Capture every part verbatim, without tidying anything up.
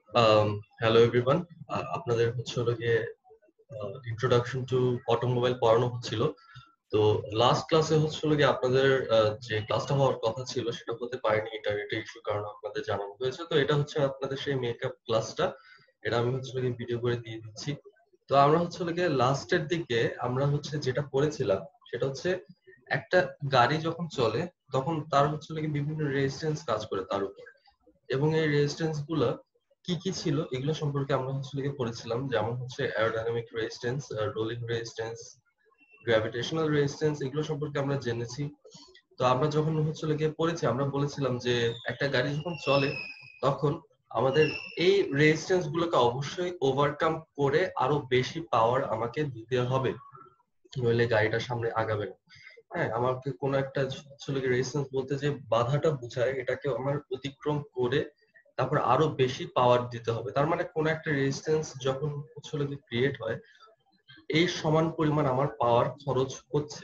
Um, hello everyone. আ- আপনাদের হচ্ছে হলো গিয়ে ইন্ট্রোডাকশন টু অটোমোবাইল পড়ানো হচ্ছিল। তো লাস্ট ক্লাসে হচ্ছে হলো গিয়ে আপনাদের আহ, যে ক্লাসটা হওয়ার কথা ছিল সেটা হতে পারেনি ইন্টারনেটের ইস্যুর কারণে আপনাদের জানানো হয়েছে। তো এটা হচ্ছে আপনাদের সেই মেকআপ ক্লাসটা। এটা আমি হচ্ছে হলো গিয়ে ভিডিও করে দিয়ে দিচ্ছি। তো আমরা হচ্ছে হলো গিয়ে লাস্টের দিকে আমরা হচ্ছে যেটা করেছিলাম সেটা হচ্ছে একটা গাড়ি যখন চলে তখন তার হচ্ছে হলো গিয়ে বিভিন্ন রেজিস্ট্যান্স কাজ করে তার উপর, এবং এই রেজিস্ট্যান্স গুলো কি কি ছিল এগুলো সম্পর্কে আমরা হচ্ছে লিখে পড়েছিলাম। যেমন হচ্ছে aerodynamic resistance, rolling resistance, gravitational resistance, এগুলো সম্পর্কে আমরা জেনেছি। তো আমরা যখন হচ্ছে লিখে পড়েছি আমরা বলেছিলাম যে একটা গাড়ি যখন চলে তখন আমাদের এই রেজিস্ট্যান্স গুলোকে অবশ্যই ওভারকাম করে আরো বেশি পাওয়ার আমাকে দিতে হবে, নইলে গাড়িটা সামনে আগাবে না। হ্যাঁ, আমাকে কোনো একটা আসলে রেজিস্ট্যান্স বলতে যে বাধাটা বোঝায়, এটাকে আমার অতিক্রম করে তারপর আরো বেশি পাওয়ার দিতে হবে। তার মানে কোনো একটা রেজিস্ট্যান্স যখন আসলে ক্রিয়েট হয় এই সমান পরিমাণ আমার পাওয়ার খরচ হচ্ছে।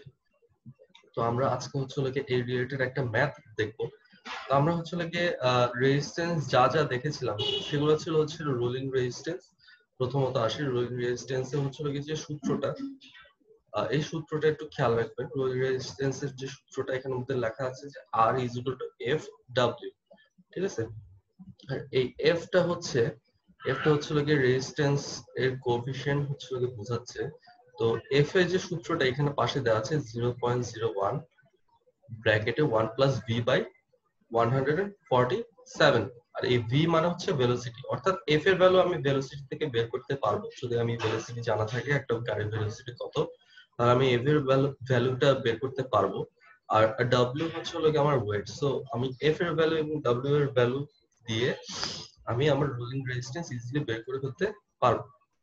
তো আমরা আজকে হচ্ছে হলো গিয়ে এই রিলেটেড একটা ম্যাথ দেখবো। তো আমরা হচ্ছে হলো গিয়ে রেজিস্ট্যান্স যা যা দেখেছিলাম সেগুলো ছিল হচ্ছে রোলিং রেজিস্ট্যান্স। প্রথমত আসি রোলিং রেজিস্ট্যান্স এর হচ্ছে হলো গিয়ে যে সূত্রটা, আহ, এই সূত্রটা একটু খেয়াল রাখবেন। রোলিং রেজিস্ট্যান্স এর যে সূত্রটা এখানে মধ্যে লেখা আছে যে R is equal to F W. ঠিক আছে? আর এই এফ টা হচ্ছে এফ টা হচ্ছে লাগে রেজিস্ট্যান্স এর কোএফিসিয়েন্ট হচ্ছে লাগে বোঝাচ্ছে। তো এফ এর যে সূত্রটা এখানে পাশে দেওয়া আছে জিরো পয়েন্ট জিরো ওয়ান ব্র্যাকেটে one plus V by one hundred forty seven. আর এই ভি মানে হচ্ছে ভেলোসিটি, অর্থাৎ এফ এর ভ্যালু আমি ভেলোসিটি থেকে বের করতে পারবো যদি আমি ভেলোসিটি জানা থাকে একটা গাড়ির ভেলোসিটি কত, তাহলে আমি এফ এর ভ্যালুটা বের করতে পারবো। আর ডাব্লিউ হচ্ছে হলো গিয়ে আমার ওয়েট। সো আমি এফ এর ভ্যালু এবং ডাব্লিউ এর ভ্যালু দিয়ে আমি আমার রোলিং রেজিস্ট্যান্স ইজিলি বের করে ফেলতে পারবো।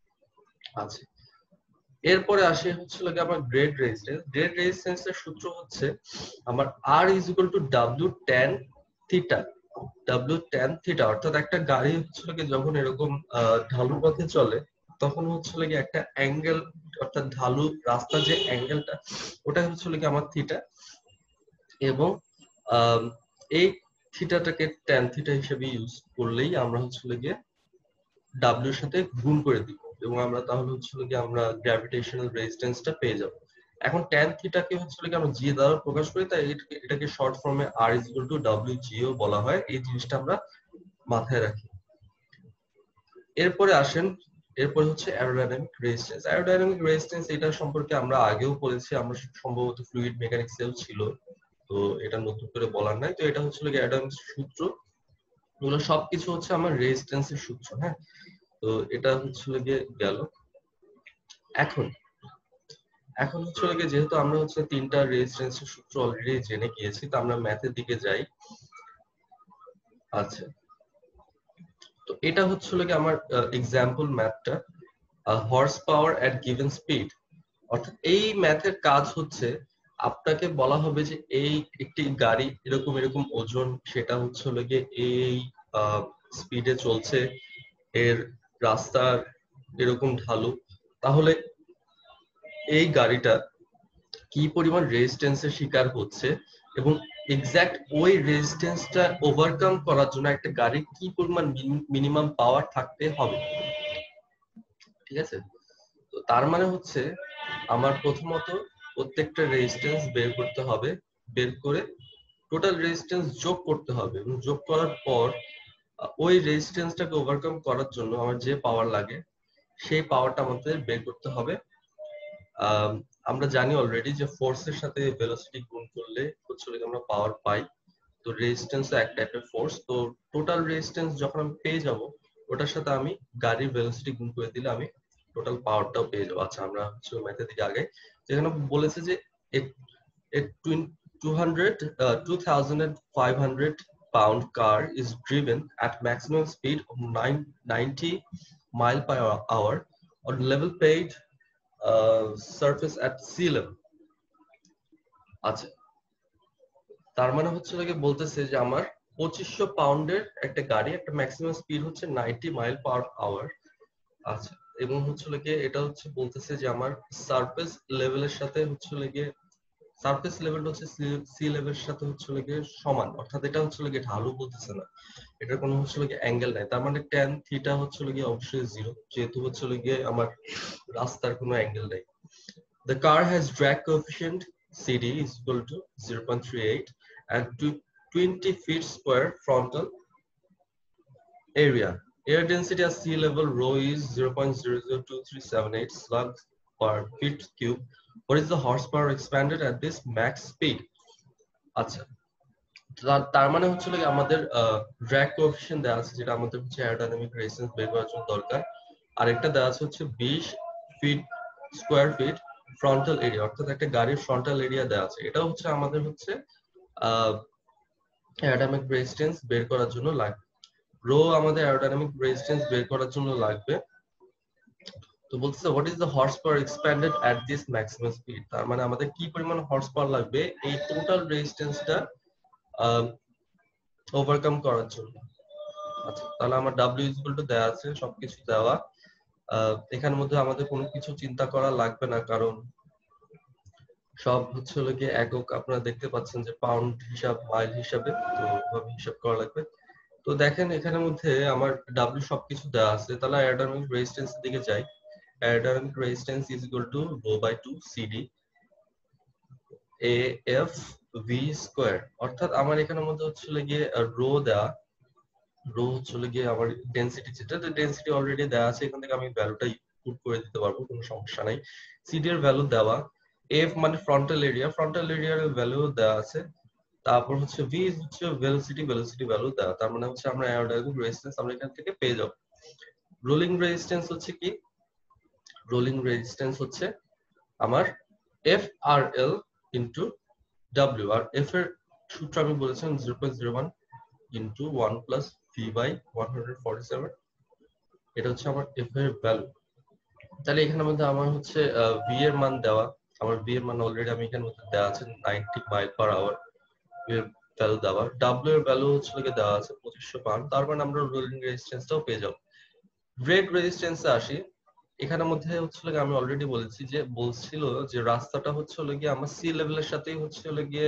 আচ্ছা, এরপরে আসে হচ্ছে লাগে আমার গ্রেড রেজিস্ট্যান্স। গ্রেড রেজিস্ট্যান্স এর সূত্র হচ্ছে আমার R is equal to W tan theta. W tan theta অর্থাৎ একটা গাড়ি হচ্ছে লাগে যখন এরকম আহ, ঢালু পথে চলে তখন হচ্ছে লাগে একটা অ্যাঙ্গেল, অর্থাৎ ঢালু রাস্তার যে অ্যাঙ্গেলটা ওটা হচ্ছে লাগে আমার থিটা। এবং আম, এই থিটাটাকে ট্যান থিটা হিসেবে ইউজ করলেই আমরা হচ্ছে গিয়ে ডাব্লিউর সাথে গুণ করে দিব, এবং আমরা তাহলে হচ্ছে গিয়ে আমরা গ্র্যাভিটেশনাল রেজিস্ট্যান্সটা পেয়ে যাব। এখন ট্যান থিটাকে হচ্ছে গিয়ে আমরা জি দ্বারা প্রকাশ করি, তাই এটাকে এটাকে শর্ট ফর্মে R is equal to W G ও বলা হয়। এই জিনিসটা আমরা মাথায় রাখি। এরপরে আসেন, এরপরে হচ্ছে অ্যারোডাইনামিক রেজিস্ট্যান্স। অ্যারোডাইনামিক রেজিস্ট্যান্স এটা সম্পর্কে আমরা আগেও পড়েছি, আমরা সম্ভবত ফ্লুইড মেকানিক্সেও ছিল। তো এটা নতুন করে বলার নাই। তো এটা হচ্ছে অ্যারোডাইনামিক্স সূত্র, এগুলো সবকিছু হচ্ছে আমার রেজিস্ট্যান্সের সূত্র। হ্যাঁ, তো এটা হচ্ছে গিয়ে গেল। এখন এখন হচ্ছে গিয়ে যেহেতু আমরা হচ্ছে তিনটা রেজিস্ট্যান্সের সূত্র অলরেডি জেনে গিয়েছি, তো আমরা ম্যাথের দিকে যাই। আচ্ছা, তো এটা হচ্ছে গিয়ে আমার এক্সাম্পল ম্যাথটা, horse power at given speed. অর্থাৎ এই ম্যাথের কাজ হচ্ছে আপনাকে বলা হবে যে এই একটি গাড়ি এরকম এরকম ওজন, সেটা হচ্ছে গিয়ে এই স্পিডে চলছে, এর রাস্তার এরকম ঢালু, তাহলে এই গাড়িটা কি পরিমাণ রেজিস্ট্যান্সের শিকার হচ্ছে এবং এক্সাক্ট ওই রেজিস্ট্যান্সটা ওভারকাম করার জন্য একটা গাড়ির কি পরিমাণ মিনিমাম পাওয়ার থাকতে হবে। ঠিক আছে? তো তার মানে হচ্ছে আমার প্রথমত প্রত্যেকটা রেজিস্ট্যান্স বের করতে হবে, বের করে টোটাল রেজিস্ট্যান্স যোগ করতে হবে, এবং যোগ করার পর আহ, ওই রেজিস্ট্যান্সটাকে ওভারকাম করার জন্য আমার যে পাওয়ার লাগে সেই পাওয়ারটা আমাদের বের করতে হবে। আম, আমরা জানি অলরেডি যে ফোর্সের সাথে ভেলোসিটি গুণ করলে হচ্ছে হলো গিয়ে আমরা পাওয়ার পাই। তো রেজিস্ট্যান্স এক টাইপের ফোর্স। তো টোটাল রেজিস্ট্যান্স যখন আমি পেয়ে যাব ওটার সাথে আমি গাড়ির ভেলোসিটি গুণ করে দিলে আমি টোটাল পাওয়ারটাও পেয়ে যাবো। আচ্ছা, আমরা হচ্ছে ম্যাথের দিকে আগে যেখানে বলেছে যে two hundred uh, two thousand five hundred pound car is driven at maximum speed of nine ninety mile per hour on level paved uh, surface at sea level. আচ্ছা, তার মানে হচ্ছে লাগে বলতেছে যে আমার পঁচিশশো পাউন্ডের একটা গাড়ি, একটা ম্যাক্সিমাম স্পিড হচ্ছে নাইনটি মাইল পার আওয়ার। আচ্ছা, এবং হচ্ছে লাগে এটা হচ্ছে বলতেছে যে আমার সারফেস লেভেলের সাথে হচ্ছে লাগে সারফেস লেভেলটা হচ্ছে সি লেভেলের সাথে হচ্ছে লাগে সমান, অর্থাৎ এটা হচ্ছে লাগে ঢালু বলতেছে না, এটার কোনো হচ্ছে লাগে অ্যাঙ্গেল নাই, তার মানে ট্যান থিটা হচ্ছে লাগে অবশ্যই জিরো, যেহেতু হচ্ছে লাগে আমার রাস্তার কোনো অ্যাঙ্গেল নাই। The car has drag coefficient C D is equal to zero point three eight and to twenty feet square frontal area. Air density at sea level rho is zero point zero zero two three seven eight slugs per feet cube. What is the horsepower expanded at this max speed? আচ্ছা, তার মানে হচ্ছে লাগে আমাদের drag coefficient দেওয়া আছে, যেটা আমাদের হচ্ছে অ্যারোডাইনামিক রেজিস্ট্যান্স বের করার জন্য দরকার। আরেকটা দেওয়া আছে হচ্ছে বিশ feet square feet frontal area, অর্থাৎ একটা গাড়ির ফ্রন্টাল এরিয়া দেওয়া আছে, এটা হচ্ছে আমাদের হচ্ছে অ্যারোডাইনামিক রেজিস্ট্যান্স বের করার জন্য লাগবে। রো আমাদের অ্যারোডাইনামিক রেজিস্ট্যান্স বের করার জন্য লাগবে। তো বলতেছে what is the horse power expanded at this maximum speed, তার মানে আমাদের কি পরিমাণ হর্স পাওয়ার লাগবে এই টোটাল রেজিস্ট্যান্সটা ওভারকাম করার জন্য। আচ্ছা, তাহলে আমার ডাব্লিউ ইজ ইকুয়াল টু দেওয়া আছে, সবকিছু দেওয়া। এখানের মধ্যে আমাদের কোনো কিছু চিন্তা করা লাগবে না, কারণ সব হচ্ছে হলো গিয়ে একক, আপনারা দেখতে পাচ্ছেন যে পাউন্ড হিসাব, মাইল হিসাবে, তো ওভাবে হিসাব করা লাগবে। তো দেখেন এখানের মধ্যে আমার ডাব্লিউ সবকিছু দেওয়া আছে, তাহলে অ্যারোডাইনামিক রেজিস্ট্যান্স এর দিকে যাই। Aerodynamic resistance is equal to rho by two CD A F V square, অর্থাৎ আমার এখানের মধ্যে হচ্ছে গিয়ে রো দেওয়া, রো হচ্ছে গিয়ে আমার ডেনসিটি, যেটা ডেনসিটি অলরেডি দেওয়া আছে, এখান থেকে আমি ভ্যালুটা পুট করে দিতে পারবো, কোনো সমস্যা নাই। সিডি এর ভ্যালু দেওয়া, এফ মানে ফ্রন্টাল এরিয়া, ফ্রন্টাল এরিয়ার ভ্যালু দেওয়া আছে, তারপর হচ্ছে ভি হচ্ছে ভেলোসিটি, ভেলোসিটি ভ্যালু দেওয়া, তার মানে হচ্ছে আমরা অ্যারোডাইনামিক রেজিস্ট্যান্স আমরা এখান থেকে পেয়ে যাব। রোলিং রেজিস্ট্যান্স হচ্ছে কি, রোলিং রেজিস্ট্যান্স হচ্ছে আমার F R L into W, আর এফ এর সূত্র আমি বলেছিলাম zero point zero one into one plus V by one hundred forty seven, এটা হচ্ছে আমার এফ এর ভ্যালু। তাহলে এখানের মধ্যে আমার হচ্ছে ভি এর মান দেওয়া, আমার ভি এর মান অলরেডি আমি এখানে মধ্যে দেওয়া আছে ninety mile per hour, V এর ভ্যালু দেওয়া, ডাব্লিউ এর ভ্যালু হচ্ছে লিখে দেওয়া আছে পঁচিশশো পাউন্ড, তার মানে আমরা রোলিং রেজিস্ট্যান্সটাও পেয়ে যাব। ব্রেক রেজিস্ট্যান্সে আসি, এখানের মধ্যে হচ্ছে লাগে আমি অলরেডি বলেছি যে বলছিল যে রাস্তাটা হচ্ছে লাগে আমার সি লেভেলের সাথেই হচ্ছে লাগে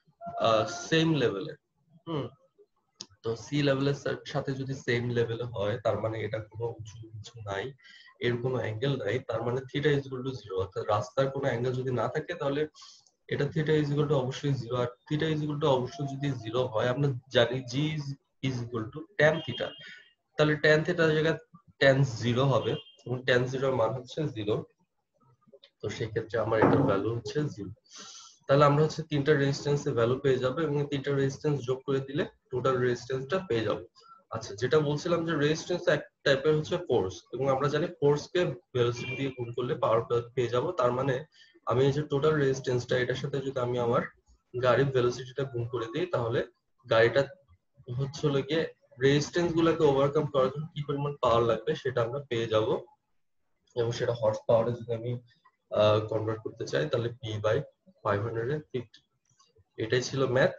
সেম লেভেলে, হুম, তো সি লেভেলের সাথে যদি সেম লেভেলে হয় তার মানে এটা কোনো উঁচু কিছু নাই, এর কোনো অ্যাঙ্গেল নাই, তার মানে theta is equal to zero, অর্থাৎ রাস্তার কোনো অ্যাঙ্গেল যদি না থাকে তাহলে এটা থিটা ইজ ইকুয়াল টু অবশ্যই জিরো, আর থিটা ইজ ইকুয়াল টু অবশ্যই যদি জিরো হয়, আমরা জানি G is equal to tan theta, তাহলে ট্যান থিটার জায়গায় ট্যান জিরো হবে, এবং ট্যান জিরোর মান হচ্ছে জিরো, তো সেই ক্ষেত্রে আমার এটার ভ্যালু হচ্ছে জিরো। তাহলে আমরা হচ্ছে তিনটা রেজিস্ট্যান্সের ভ্যালু পেয়ে যাবো, এবং তিনটা রেজিস্ট্যান্স যোগ করে দিলে টোটাল রেজিস্ট্যান্সটা পেয়ে যাবো। আচ্ছা, যেটা বলছিলাম যে রেজিস্ট্যান্স এক টাইপের হচ্ছে ফোর্স, এবং আমরা জানি ফোর্সকে ভেলোসিটি দিয়ে গুণ করলে পাওয়ার পেয়ে যাবো, তার মানে আমি এই যে টোটাল রেজিস্ট্যান্সটা এটার সাথে যদি আমি আমার গাড়ির ভেলোসিটিটা গুণ করে দিই, তাহলে গাড়িটা হচ্ছে হলো গিয়ে রেজিস্ট্যান্স গুলোকে ওভারকাম করার জন্য কি পরিমাণ পাওয়ার লাগবে সেটা আমরা পেয়ে যাব, এবং সেটা হর্স পাওয়ারে যদি আমি কনভার্ট করতে চাই তাহলে P by five hundred fifty. এটাই ছিল ম্যাথ।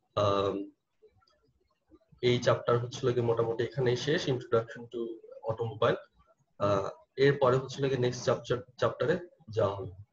এই চ্যাপ্টার হচ্ছে লাগে মোটামুটি এখানেই শেষ, ইন্ট্রোডাকশন টু অটোমোবাইল। এরপরে হচ্ছে লাগে নেক্সট চ্যাপ্টার চ্যাপ্টারে যাওয়া হবে।